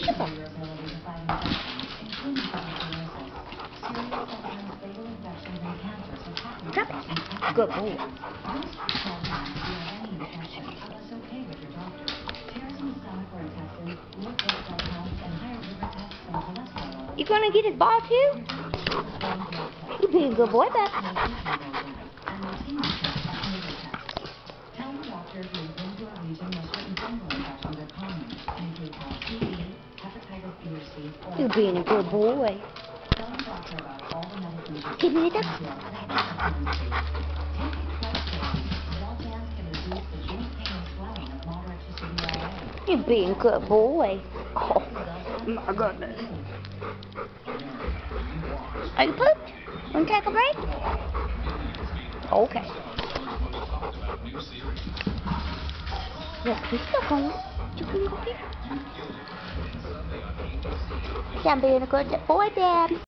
Super. Drop it. Good boy. You gonna get his ball too? You being a good boy, bud. You being a good boy. Give me the duck. You being a good boy. Oh my goodness. Are you pooped? Want to take a break? Okay. Look, he's still going. You can go here. Yeah, I'm being a good boy, Dad.